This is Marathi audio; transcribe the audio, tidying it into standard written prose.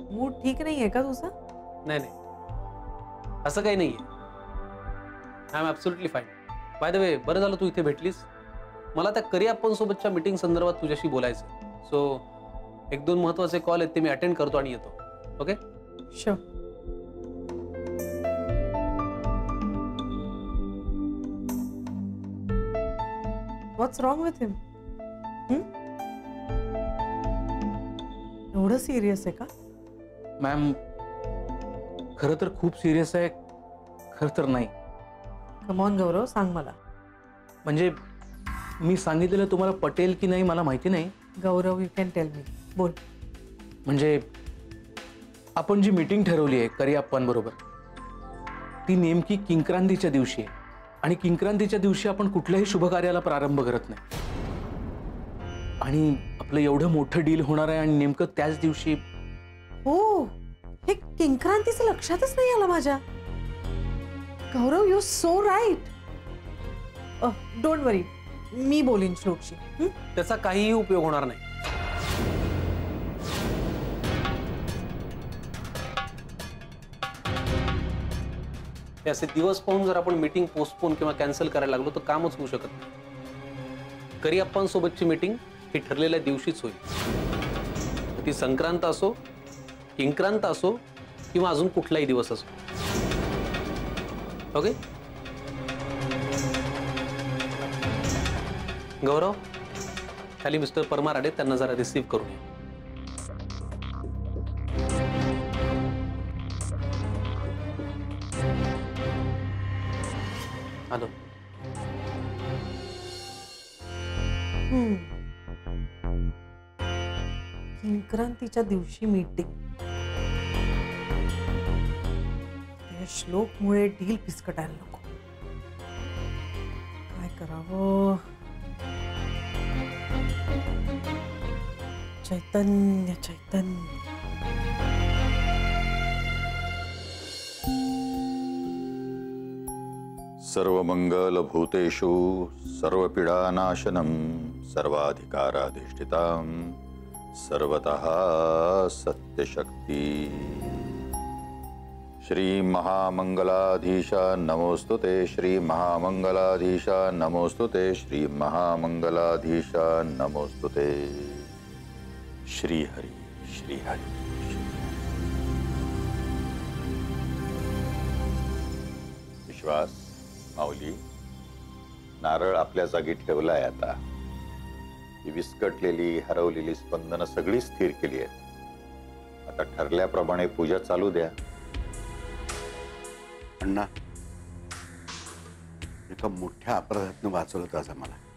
मूड ठीक नाहीये का तुझा? नाही नाही, असं काही नाहीये. I am absolutely fine. By the way, बरं झालं तू इथे भेटलीस. मला त्या करिअप्पन सोबतच्या मीटिंग संदर्भात तुझ्याशी बोलायचं. सो 1-2 महत्त्वाचे कॉल आहेत ते मी अटेंड करतो आणि येतो. Okay? Sure. What's wrong with him? एवढं सिरियस आहे का? मॅम, खरं तर खूप सिरियस आहे, खरं तर नाही. कम ऑन गौरव, सांग मला. म्हणजे मी सांगितलेलं तुम्हाला पटेल की नाही मला माहिती नाही. Gaurav, you can tell me. बोल. म्हणजे आपण जी मीटिंग ठरवली आहे करिअप्पांबरोबर, ती नेमकी किंक्रांतीच्या दिवशी आहे. आणि किंक्रांतीच्या दिवशी आपण कुठल्याही शुभ कार्याला प्रारंभ करत नाही. आणि आपलं एवढं मोठं डील होणार आहे आणि नेमकं त्याच दिवशी. हो, हे किंक्रांतीचं लक्षातच नाही आलं माझ्या. Gaurav, you so right. Don't worry, मी बोलीन श्लोकशी. त्याचा काहीही उपयोग होणार नाही. हे असे दिवस पाहून जर आपण मीटिंग पोस्टपोन किंवा कॅन्सल करायला लागलो तर कामच होऊ शकत नाही. करिअप्पांसोबतची मीटिंग ही ठरलेल्या दिवशीच होईल. ती संक्रांत असो, किंक्रांत असो किंवा अजून कुठलाही दिवस असो. ओके? गौरव, खाली मिस्टर परमार आले, त्यांना जरा रिसीव्ह करून घ्या. हॅलो. किंक्रांतीच्या दिवशी मीटिंग. श्लोकमुळे डील फिसकटायला नको. काय करावं? चैतन्य चैतन्य. सर्वमंगल भूतेषु सर्वपीडानाशनं सर्वाधिकाराधिष्ठितां सर्वतः सत्यशक्ति. श्री महामंगलाधीशा नमोस्तुते. श्री महामंगलाधीशा नमोस्तुते. श्री महामंगलाधीशा नमोस्तुते. श्री हरी श्री हरी. विश्वास, माऊली, नारळ आपल्या जागी ठेवलाय. आता ही विस्कटलेली हरवलेली स्पंदनं सगळी स्थिर केली आहेत. आता ठरल्याप्रमाणे पूजा चालू द्या. अण्णा, एका मोठ्या अपराधातून वाचवलं आज आम्हाला.